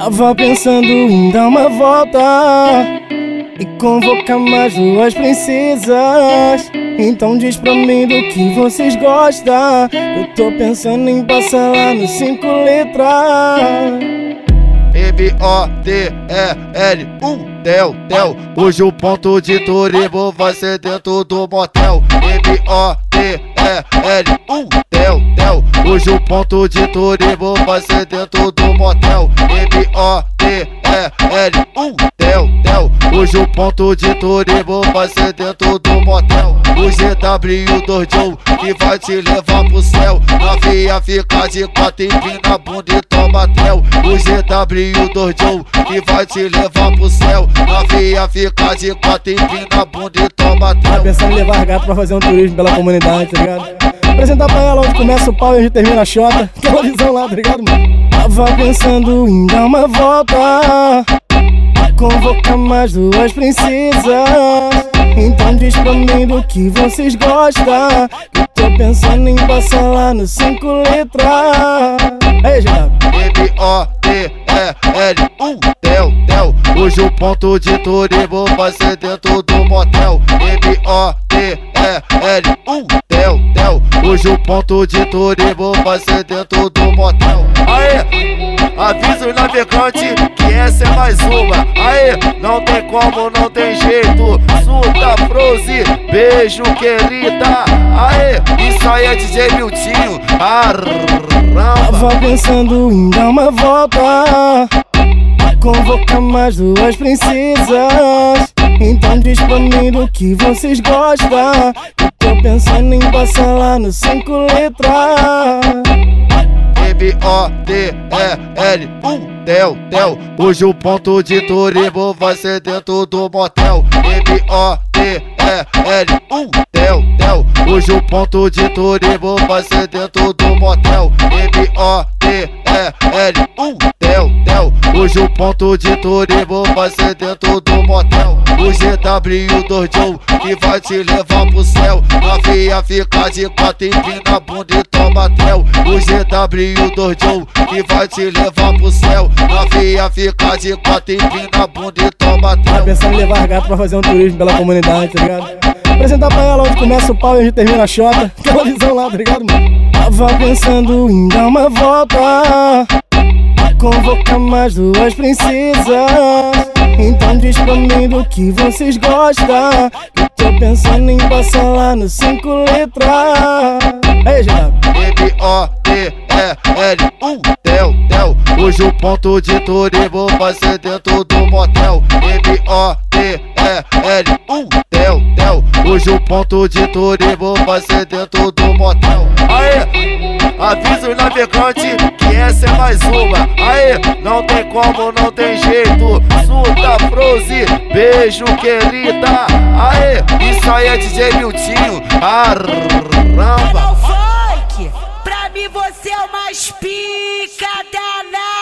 Tava pensando em dar uma volta e convocar mais duas princesas. Então diz pra mim do que vocês gostam. Eu tô pensando em passar lá nos 5 letras. M-O-T-E-L, Tel. Hoje o ponto de turismo vai ser dentro do motel. M-O-T-E-L, Tel. Hoje o ponto de turismo vai ser dentro do motel. M-O-T-E-L, Tel. Hoje o ponto de turismo vai ser dentro do motel. O GW do Joe que vai te levar pro céu. Novinha fica de 4 e empina a bunda e toma tel. O GW do Joe que vai te levar pro céu. Novinha fica de 4 e empina a bunda e toma tel. Tá pensando em levar gato pra fazer um turismo pela comunidade, tá ligado? Apresentar pra ela onde começa o pau e onde termina a xota. Aquela visão lá, tá ligado, mano? Tava pensando em dar uma volta, convocar mais duas princesas. Então diz pra mim do que vocês gostam. Eu tô pensando em passar lá nos 5 letras. Aí, GW. M-O-T-E-L, Tel. Hoje o ponto de turismo vai ser dentro do motel. M-O-T-E-L, Tel. Hoje o ponto de turismo vai ser dentro do motel. Aê, avisa os navegantes que essa é mais uma. Aê, não tem como, não tem jeito. Suta, Froze, beijo querida. Aê, isso aí é DJ Miltinho. Tava pensando em dar uma volta, convocar mais duas princesas. Então diz pra mim do que vocês gostam. Eu tô pensando em passar lá nos 5 letras. M-O-T-E-L, Tel. Hoje o ponto de turismo vai ser dentro do motel. M-O-T-E-L, Tel. Hoje o ponto de turismo vai ser dentro do motel. M-O-T-E-L, Tel. Hoje o ponto de turismo vai ser dentro do motel. O GW do Joe que vai te levar pro céu. Novinha fica de 4 e empina a bunda e toma tel. O GW do Joe que vai te levar pro céu. Novinha fica de 4 e empina a bunda e toma tel. Tá pensando em levar gato pra fazer um turismo pela comunidade, tá ligado? Apresentar pra ela onde começa o pau e onde termina a xota. Aquela visão lá, tá ligado, mano? Tava pensando em dar uma volta, convocar mais duas princesas. Então diz pra mim do que vocês gostam. Eu tô pensando em passar lá nos 5 letras. Aí, GW. M-O-T-E-L, Tel. Hoje o ponto de turismo vai ser dentro do motel. M-O-T-E-L, Tel. Hoje o ponto de turismo vai ser dentro do motel. Aê, avisa os navegantes que essa é mais uma. Aê, não tem como, não tem jeito. Suta, Froze, beijo querida. Aê, isso aí é DJ Miltinho. Caramba. Funk, pra mim você é o mais pica danado.